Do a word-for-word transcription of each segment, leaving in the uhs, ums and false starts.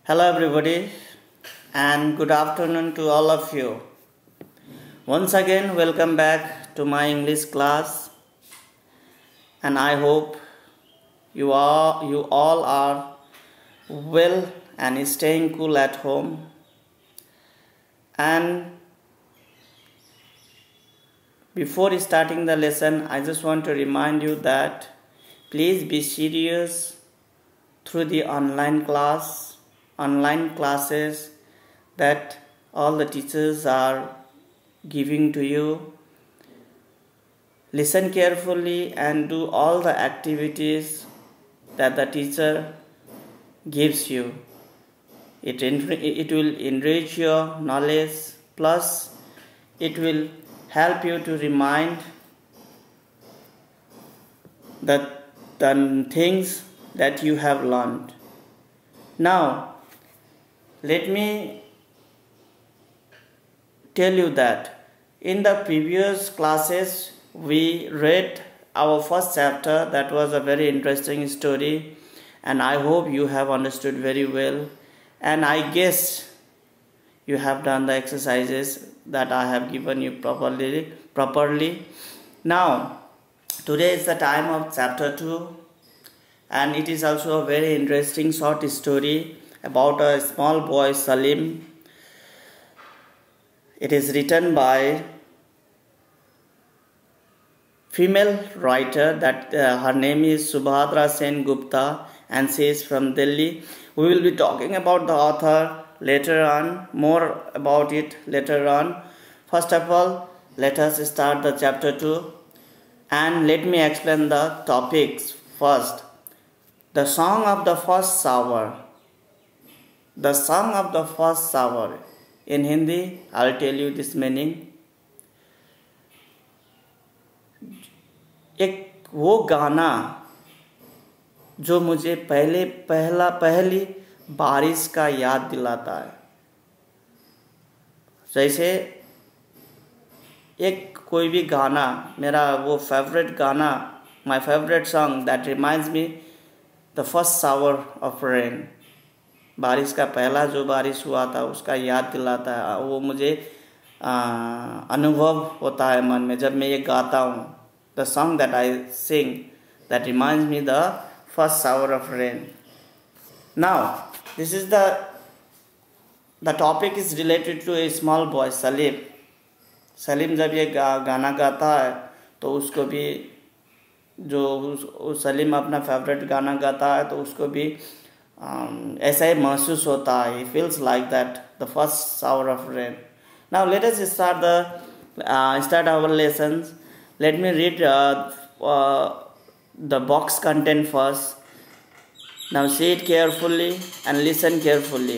Hello, everybody, and good afternoon to all of you. Once again, welcome back to my English class, and I hope you all, you all are well and staying cool at home. And before starting the lesson, I just want to remind you that please be serious through the online class, online classes that all the teachers are giving to you. Listen carefully and do all the activities that the teacher gives you. It, it will enrich your knowledge, plus it will help you to remind the, the things that you have learned. Now, let me tell you that in the previous classes we read our first chapter. That was a very interesting story, and I hope you have understood very well, and I guess you have done the exercises that I have given you properly properly. Now today is the time of chapter two, and it is also a very interesting short story about a small boy, Salim. It is written by female writer that uh, her name is Subhadra Sen Gupta, and she is from Delhi. We will be talking about the author later on, more about it later on. First of all, let us start the chapter two, and let me explain the topics first. The song of the first shower. The song of the first shower. In Hindi, I will tell you this meaning. एक वो गाना जो मुझे पहले पहला पहली बारिश का याद दिलाता है. जैसे एक कोई भी गाना, मेरा वो फेवरेट गाना, my favourite song that reminds me the first shower of rain. बारिश का पहला जो बारिश हुआ था उसका याद दिलाता है. वो मुझे आ, अनुभव होता है मन में जब मैं ये गाता हूँ. The song that I sing that reminds me the first shower of rain. Now this is the the topic is related to a small boy Salim. Salim जब ये गा, गाना गाता है तो उसको भी जो उस, सलीम अपना फेवरेट गाना गाता है तो उसको भी Um, ऐसा ही महसूस होता है. He feels like that, the first shower of rain. Now let us start the uh, start our lessons. Let me read uh, uh, the box content first. Now see it carefully and listen carefully.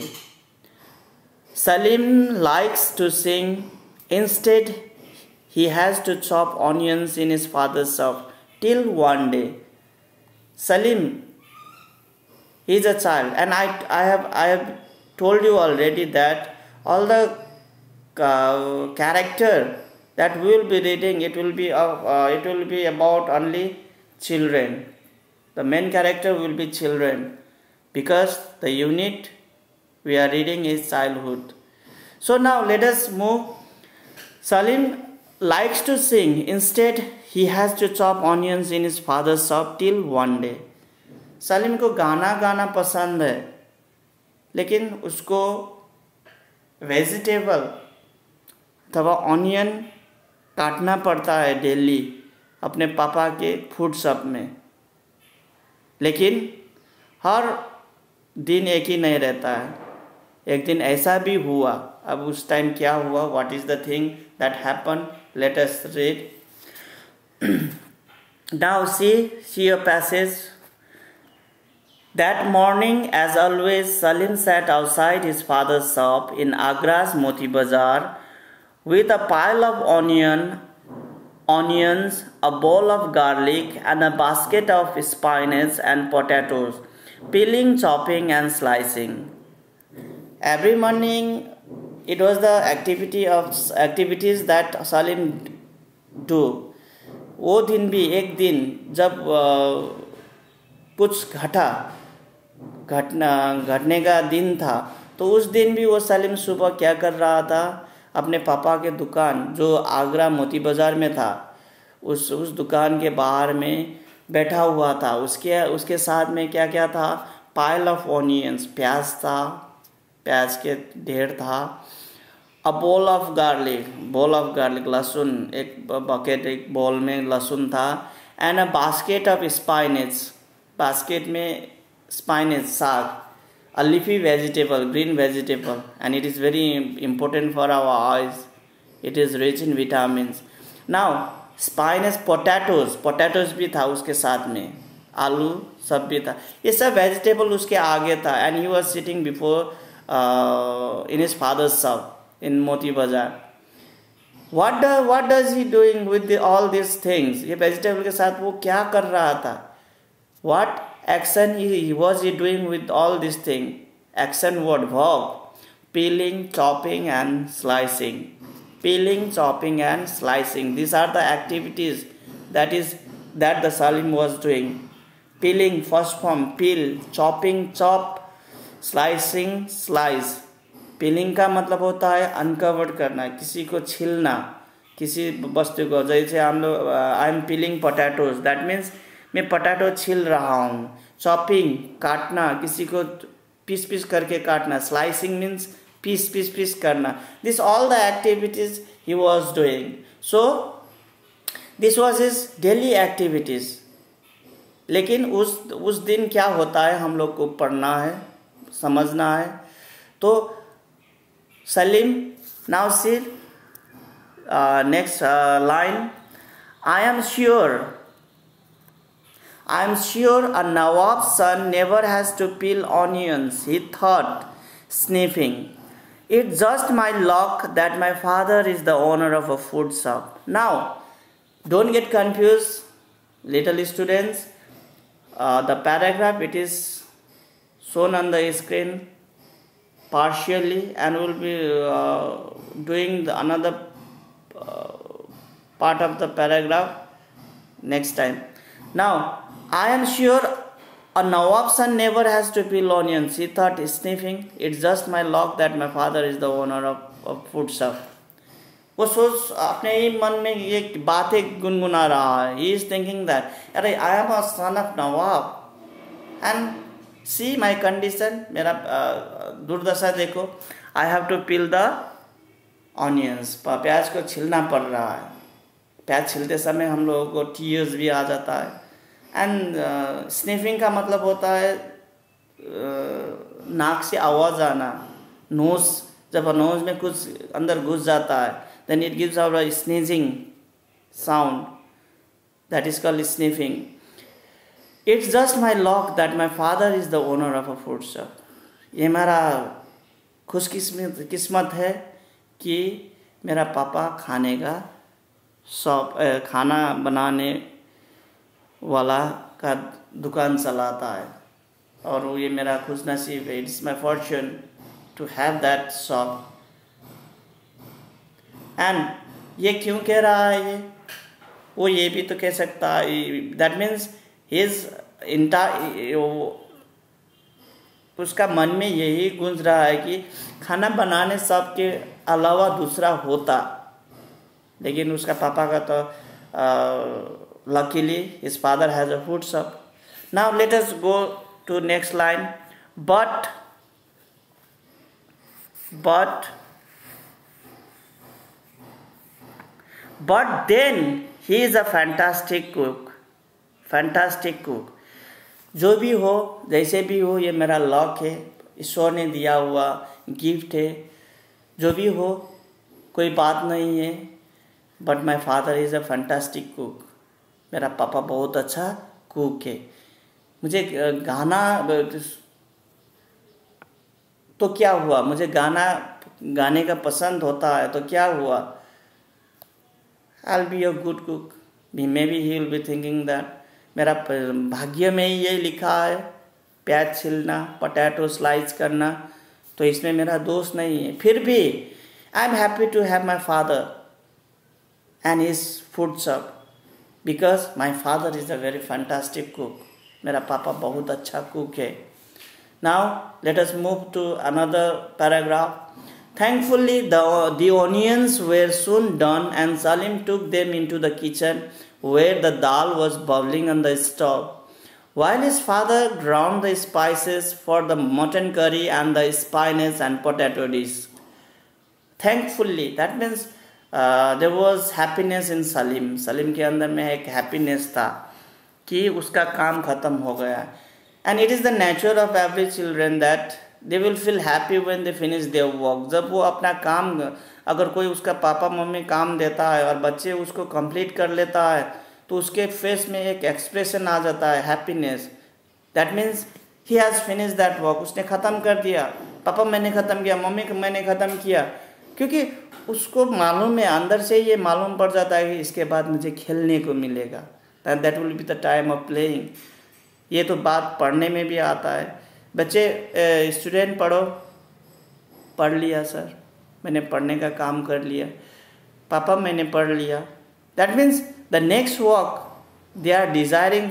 Salim likes to sing. Instead, he has to chop onions in his father's shop. Till one day, Salim, he is a child, and I, I have I have told you already that all the uh, character that we will be reading, it will be uh, uh, it will be about only children. The main character will be children, because the unit we are reading is childhood. So now let us move. Salim likes to sing. Instead, he has to chop onions in his father's shop till one day. Salim को गाना गाना पसंद है, लेकिन उसको vegetable अथवा onion काटना पड़ता है डेली अपने पापा के फूड शॉप में. लेकिन हर दिन एक ही नहीं रहता है. एक दिन ऐसा भी हुआ. अब उस टाइम क्या हुआ, what is the thing that happen, let us read. Now see see your passage. That morning, as always, Salim sat outside his father's shop in Agra's Moti Bazaar with a pile of onion, onions, a bowl of garlic, and a basket of spinach and potatoes, peeling, chopping, and slicing. Every morning, it was the activity of activities that Salim do. वो दिन भी एक दिन जब कुछ घटा घटना घटने का दिन था। तो उस दिन भी वो सलीम सुबह क्या कर रहा था, अपने पापा के दुकान जो आगरा मोती बाज़ार में था, उस उस दुकान के बाहर में बैठा हुआ था। उसके उसके साथ में क्या क्या था, पाइल ऑफ ऑनियंस, प्याज था, प्याज के ढेर था, a bowl of garlic, bowl of garlic लहसुन, एक बकेट एक बोल में लहसुन था, and a basket of spinach, basket में स्पाइनेच साग, a leafy vegetable, green vegetable, and it is very important for our eyes. It is rich in vitamins. Now spinach, potatoes, potatoes भी था उसके साथ में, आलू सब भी था, ये सब वेजिटेबल उसके आगे था। and he was sitting before uh, in his father's shop in Moti Bazaar. what do, what does he doing with the, all these things? ये वेजिटेबल के साथ वो क्या कर रहा था? what action he was he doing with all this thing? Action word, verb, peeling, chopping and slicing. Peeling, chopping and slicing, these are the activities that is that the Salim was doing. Peeling, first form, peel, chopping, chop, slicing, slice. Peeling का मतलब होता है uncovered करना, किसी को छीलना, किसी वस्तु को, जैसे हम लोग I am peeling potatoes, that means मैं पोटैटो छील रहा हूँ। चॉपिंग, काटना, किसी को पीस पीस करके काटना। Slicing means piece piece piece करना। This all the activities he was doing. So this was his daily activities. लेकिन उस उस दिन क्या होता है हम लोग को पढ़ना है, समझना है। तो Salim, now see next line, I am sure, I am sure a Nawab's son never has to peel onions, he thought, sniffing. It's just my luck that my father is the owner of a food shop. Now, don't get confused, little students. Uh, the paragraph, it is shown on the screen partially, and we'll be uh, doing the another uh, part of the paragraph next time. Now, I am sure a Nawab's son never has to peel onions, he thought, sniffing. It's just my luck that my father is the owner of a food shop. वो सोच अपने ही मन में ये बातें गुनगुना रहा है। He is thinking that, अरे I am a son of Nawab and see my condition, मेरा दुर्दशा देखो, I have to peel the onions, प्याज को छीलना पड़ रहा है। प्याज छीलते समय हम लोगों को टीयर्स भी आ जाता है। एंड स्निफिंग का मतलब होता है uh, नाक से आवाज़ आना, नोज, जब नोज में कुछ अंदर घुस जाता है, then it gives out a sneezing sound, that is called sniffing. It's just my luck that my father is the owner of a food shop. ये मेरा खुशकिस्मत किस्मत है कि मेरा पापा खाने का शॉप, खाना बनाने वाला का दुकान चलाता है, और वो ये मेरा खुश नसीब है. It's my fortune to have that shop. And ये क्यों कह रहा है ये, वो ये भी तो कह सकता है, दैट मीन्स हिज इंटा, उसका मन में यही गूंज रहा है कि खाना बनाने सब के अलावा दूसरा होता, लेकिन उसका पापा का तो luckily his father has a food shop. Now let us go to next line. But but but then he is a fantastic cook. Fantastic cook जो भी हो, जैसे भी हो, ये मेरा लॉक है, ईश्वर ने दिया हुआ गिफ्ट है. जो भी हो कोई बात नहीं है, but my father is a fantastic cook. मेरा पापा बहुत अच्छा कुक है. मुझे गाना तो क्या हुआ, मुझे गाना गाने का पसंद होता है तो क्या हुआ, I will be a good cook. Maybe he will be thinking that मेरा भाग्य में ही ये लिखा है, प्याज छिलना, पोटैटो स्लाइस करना, तो इसमें मेरा दोष नहीं है. फिर भी I am happy to have my father and his food shop because my father is a very fantastic cook. मेरा पापा बहुत अच्छा कुक है. Now let us move to another paragraph. Thankfully the, the onions were soon done and Salim took them into the kitchen where the dal was bubbling on the stove, while his father ground the spices for the mutton curry and the spinach and potato dish. Thankfully, that means uh, there was happiness in Salim. Salim के अंदर में एक happiness था कि उसका काम खत्म हो गया. And it is the nature of every children that they will feel happy when they finish their work. जब वो अपना काम, अगर कोई उसका पापा मम्मी काम देता है और बच्चे उसको कंप्लीट कर लेता है तो उसके फेस में एक एक्सप्रेशन आ जाता है, happiness. That means he has finish that work. उसने ख़त्म कर दिया, पापा मैंने ख़त्म किया, मम्मी मैंने ख़त्म किया, क्योंकि उसको मालूम है, अंदर से ये मालूम पड़ जाता है कि इसके बाद मुझे खेलने को मिलेगा. That will be the time of playing. ये तो बात पढ़ने में भी आता है. बच्चे स्टूडेंट पढ़ो, पढ़ लिया सर, मैंने पढ़ने का काम कर लिया, पापा मैंने पढ़ लिया. That means the next work they are desiring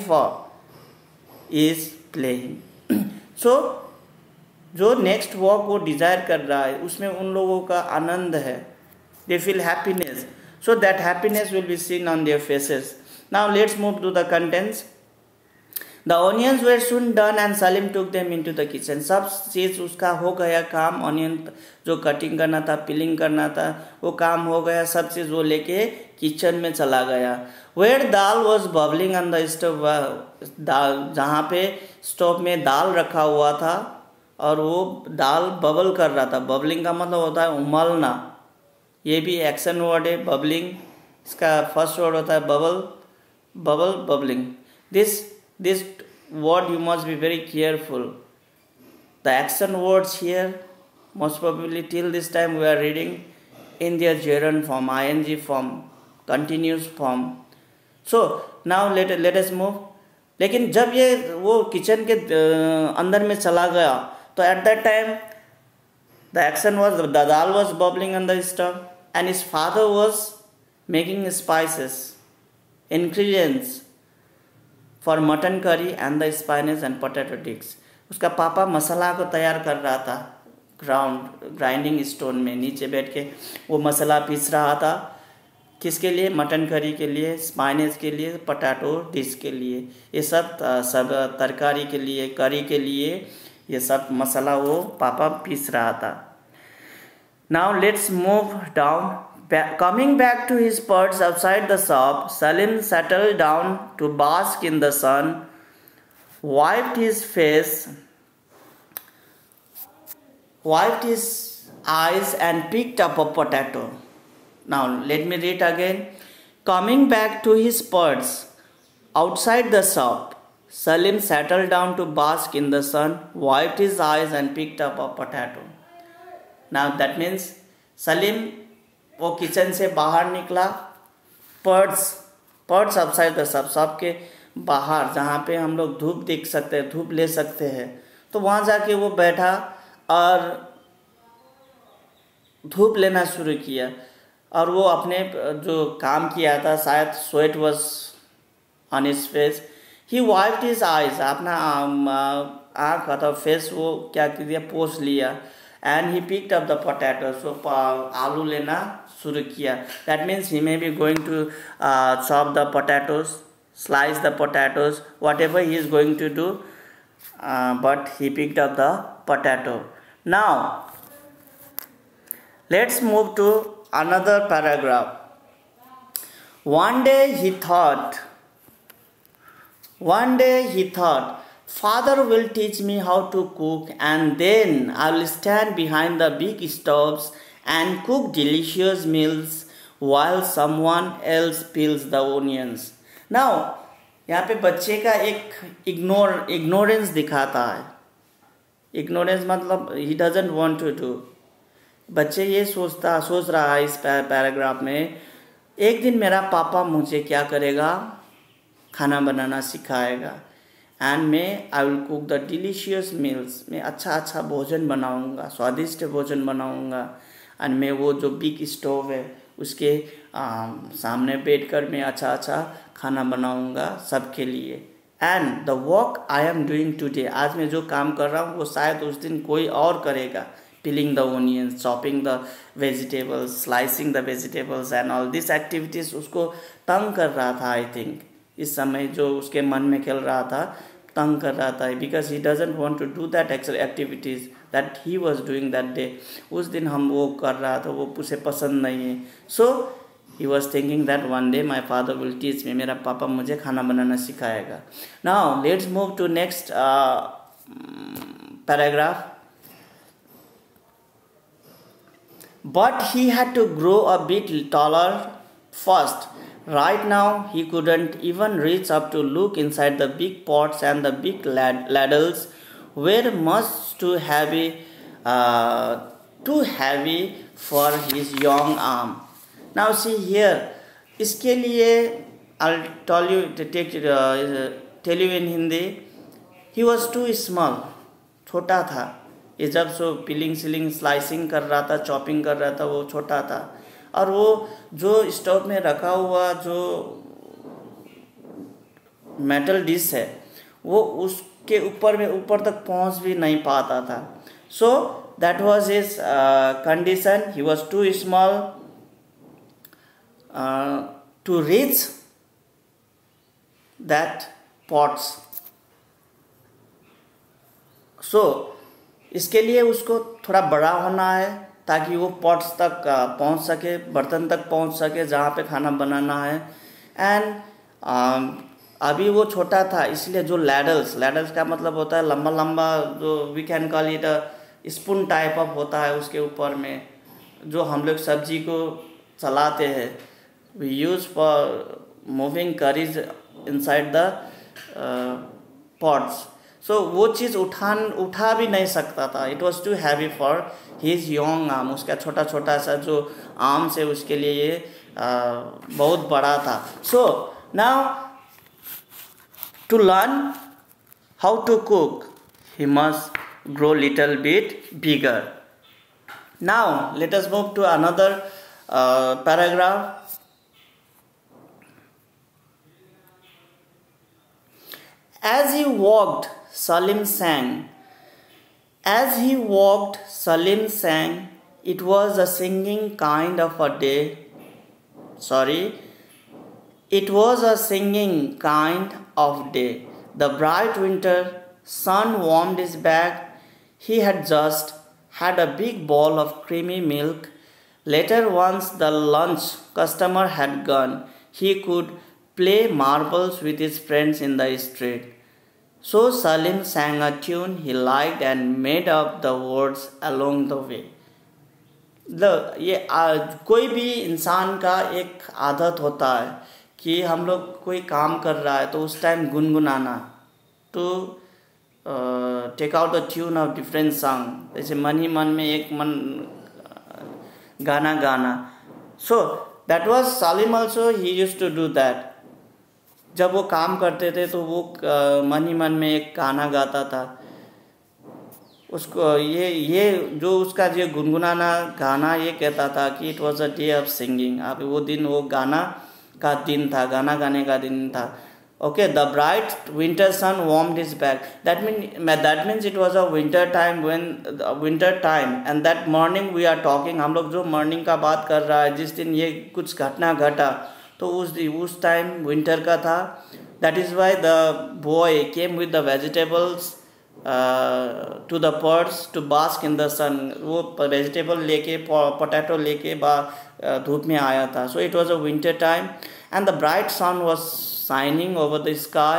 for is playing. So जो नेक्स्ट वर्क वो डिज़ायर कर रहा है उसमें उन लोगों का आनंद है. They feel happiness. So that happiness will be seen on their faces. Now let's move to the contents. The onions were soon done and Salim took them into the kitchen. सब चीज़ उसका हो गया काम. ऑनियन जो cutting करना था, पिलिंग करना था, वो काम हो गया. सब चीज़ वो लेके किचन में चला गया. Where dal was bubbling on the stove, दाल जहाँ पे स्टोव में दाल रखा हुआ था और वो दाल बबल कर रहा था. बबलिंग का मतलब होता है उमलना. ये भी एक्शन वर्ड है. बबलिंग इसका फर्स्ट वर्ड होता है bubble. Bubble bubbling. This This word you must be very careful. The action words here, most probably till this time we are reading in their gerund form, ing form, continuous form. So now let let us move. लेकिन जब ये वो kitchen के अंदर में चला गया तो at that time the action was the dal was bubbling on the stove and his father was making spices, ingredients for mutton curry and the spinach and potato dish. उसका पापा मसाला को तैयार कर रहा था. ग्राउंड ग्राइंडिंग स्टोन में नीचे बैठ के वो मसाला पीस रहा था. किसके लिए? मटन करी के लिए, स्पाइनेस के लिए, पोटैटो डिश के लिए. ये सब सब तरकारी के लिए, करी के लिए ये सब मसाला वो पापा पीस रहा था. Now let's move down. Coming back to his perch outside the shop, Salim settled down to bask in the sun, wiped his face, wiped his eyes and picked up a potato. Now let me read again. Coming back to his perch outside the shop, Salim settled down to bask in the sun, wiped his eyes and picked up a potato. Now that means Salim वो kitchen से बाहर निकला. Parts parts outside the shop, shop के बाहर जहाँ पे हम लोग धूप देख सकते हैं, धूप ले सकते हैं, तो वहाँ जाके वो बैठा और धूप लेना शुरू किया. और वो अपने जो काम किया था, शायद sweat was on his face. He wiped his eyes, अपना आँख अथवा फेस वो क्या किया, पोंछ लिया. And he picked up the potato, so आलू लेना शुरू किया. That means he may be going to chop the potatoes, slice the potatoes, whatever he is going to do, but he picked up the potato. Now let's move to another paragraph. One day he thought one day he thought Father will teach me how to cook and then I will stand behind the big stoves and cook delicious meals while someone else peels the onions. Now, यहाँ पे बच्चे का एक ignore ignorance दिखाता है. Ignorance मतलब he doesn't want to do. बच्चे ये सोचता सोच रहा है इस पैराग्राफ में, एक दिन मेरा पापा मुझे क्या करेगा, खाना बनाना सिखाएगा. एंड मैं I will cook the delicious meals, मैं अच्छा अच्छा भोजन बनाऊंगा, स्वादिष्ट भोजन बनाऊंगा. एंड मैं वो जो बिग स्टोव है उसके आ, सामने बैठकर मैं अच्छा अच्छा खाना बनाऊंगा सबके लिए. And the work I am doing today, आज मैं जो काम कर रहा हूँ वो शायद उस दिन कोई और करेगा. Peeling the onions, chopping the vegetables, slicing the vegetables and all these activities उसको तंग कर रहा था. आई थिंक इस समय जो उसके मन में खेल रहा था तंग कर रहा था, because he doesn't want to do that activities that he was doing that day. उस दिन हम वो कर रहा था वो उसे पसंद नहीं है. So he was thinking that one day my father will teach me, मेरा पापा मुझे खाना बनाना सिखाएगा. Now let's move to next paragraph. But he had to grow a bit taller first. Right now, he couldn't even reach up to look inside the big pots, and the big lad- ladles were much too heavy, uh, too heavy for his young arm. Now see here, इसके लिए I'll tell you to take uh, tell you in Hindi. He was too small, छोटा था. ये जब सो piling ceiling slicing कर रहा था, chopping कर रहा था, वो छोटा था. और वो जो स्टोव में रखा हुआ जो मेटल डिश है वो उसके ऊपर में ऊपर तक पहुंच भी नहीं पाता था. So that was his condition. He was too small to reach that pots. सो इसके लिए उसको थोड़ा बड़ा होना है ताकि वो पॉट्स तक पहुंच सके, बर्तन तक पहुंच सके जहाँ पे खाना बनाना है. एंड अभी वो छोटा था इसलिए जो लैडल्स, लैडल्स का मतलब होता है लंबा लंबा, जो we can call it a spoon type of होता है, उसके ऊपर में जो हम लोग सब्जी को चलाते हैं. We use for moving curries inside the pots. So so, वो चीज़ उठान उठा भी नहीं सकता था. It was too heavy for his young arm. उसका छोटा छोटा सा जो आर्म से उसके लिए ये uh, बहुत बड़ा था. So now to learn how to cook he must grow little bit bigger. Now let us move to another paragraph. As he walked, Salim sang. As he walked, Salim sang. It was a singing kind of a day. Sorry. It was a singing kind of day. The bright winter sun warmed his back. He had just had a big bowl of creamy milk. Later, once the lunch customer had gone, he could play marbles with his friends in the street. So Salim sang a tune he liked and made up the words along the way. The ये आ, कोई भी इंसान का एक आदत होता है कि हम लोग कोई काम कर रहा है तो उस टाइम गुनगुनाना, to take out the tune of different song. जैसे मन ही मन में एक मन गाना गाना. So that was Salim also, he used to do that. जब वो काम करते थे तो वो मन ही मन में एक गाना गाता था. उसको ये ये जो उसका जो गुनगुनाना गाना ये कहता था कि it was a day of singing. अब वो दिन वो गाना का दिन था, गाना गाने का दिन था. Okay. The bright winter sun warmed his back. That mean that means it was a winter time, when winter time and that morning we are talking. हम लोग जो मॉर्निंग का बात कर रहा है, जिस दिन ये कुछ घटना घटा तो उस उस टाइम विंटर का था. That is why the boy came with the vegetables to the pots to bask in the sun. वो वेजिटेबल लेके, पोटैटो लेके बा धूप में आया था. So it was a winter time and the bright sun was shining over the sky.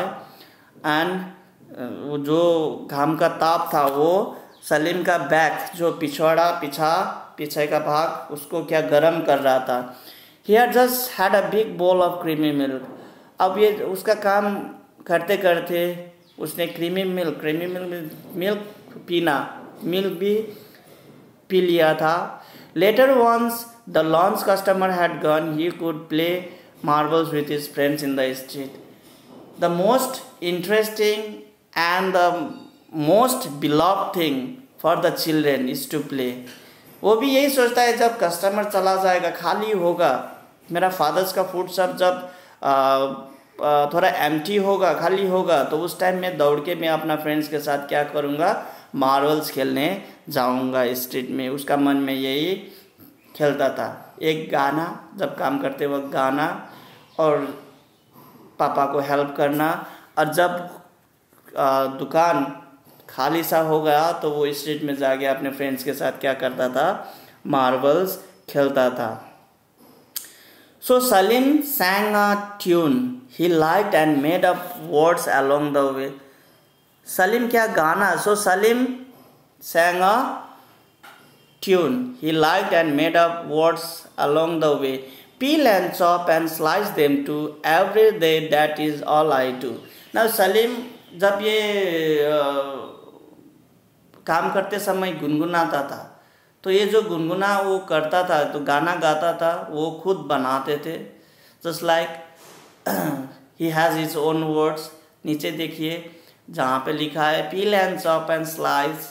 And जो घाम का ताप था वो सलीम का बैक, जो पिछवाड़ा पीछा पीछे का भाग, उसको क्या गर्म कर रहा था. He had just had a big bowl of creamy milk. अब ये उसका काम करते करते उसने creamy milk creamy milk milk पीना मिल्क भी पी लिया था. Later, once the lunch customer had gone, he could play marbles with his friends in the street. The most interesting and the most beloved thing for the children is to play. वो भी यही सोचता है जब customer चला जाएगा, खाली होगा, मेरा फादर्स का फूड सब जब थोड़ा एम्प्टी होगा, खाली होगा, तो उस टाइम में दौड़ के मैं अपना फ्रेंड्स के साथ क्या करूँगा, मार्बल्स खेलने जाऊँगा स्ट्रीट में। उसका मन में यही खेलता था। एक गाना, जब काम करते वक्त गाना और पापा को हेल्प करना, और जब दुकान खाली सा हो गया तो वो स्ट्रीट में जाके अपने फ्रेंड्स के साथ क्या करता था, मार्बल्स खेलता था। So Salim sang a tune he liked and made up words along the way. Salim क्या गाना? So Salim sang a tune he liked and made up words along the way. Peel and chop and slice them too. Every day that is all I do. Now Salim जब ये आ, काम करते समय गुनगुनाता था, तो ये जो गुनगुना वो करता था, तो गाना गाता था, वो खुद बनाते थे। Just like he has his own words. नीचे देखिए जहाँ पे लिखा है peel and chop and slice,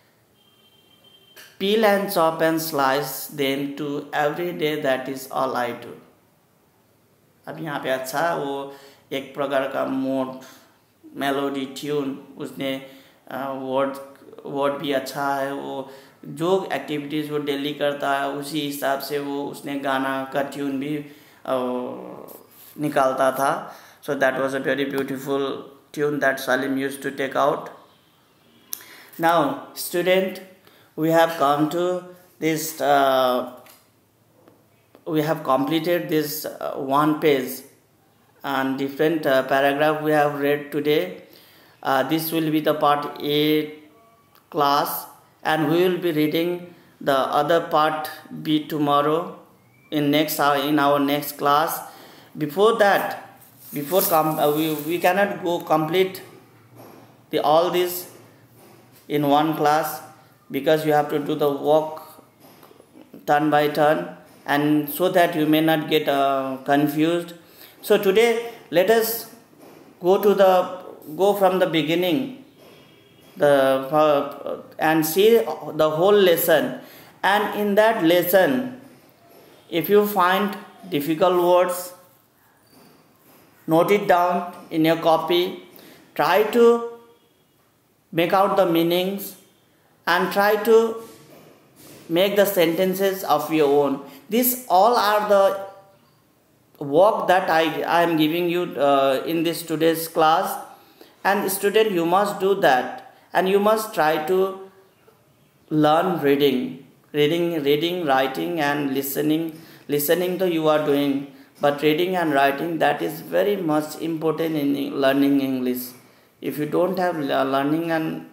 peel and chop and slice then to every day that is all I do. अब यहाँ पे अच्छा वो एक प्रकार का मोड, मेलोडी, ट्यून, उसने वर्ड वर्ड भी अच्छा है। वो जो एक्टिविटीज़ वो डेली करता है उसी हिसाब से वो उसने गाना का ट्यून भी निकालता था। So that was a very beautiful tune that Salim used to take out. Now student, we have come to this uh, we have completed this uh, one page and different uh, paragraph we have read today. Uh, this will be the part A class, and we will be reading the other part B tomorrow in next uh, in our next class. Before that, before com uh, we, we cannot go complete the all this in one class, because you have to do the work turn by turn, and so that you may not get uh, confused. So today let us go to the go from the beginning the uh, and see the whole lesson. And in that lesson, if you find difficult words, note it down in your copy, try to make out the meanings and try to make the sentences of your own. These all are the work that I, I am giving you uh, in this today's class, and student, you must do that. And you must try to learn reading, reading, reading, writing, and listening. Listening, though you are doing, but reading and writing, that is very much important in learning English. If you don't have learning and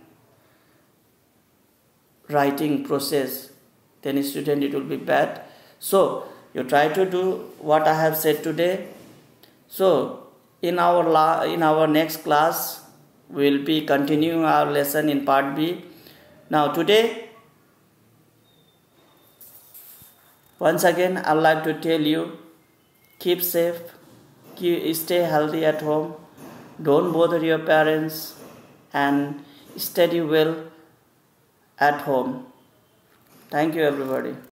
writing process, then student, it will be bad. So you try to do what I have said today. So in our la in our next class, we will be continuing our lesson in part B. Now today, once again, I would like to tell you, keep safe, keep, stay healthy at home, don't bother your parents, and study well at home. Thank you everybody.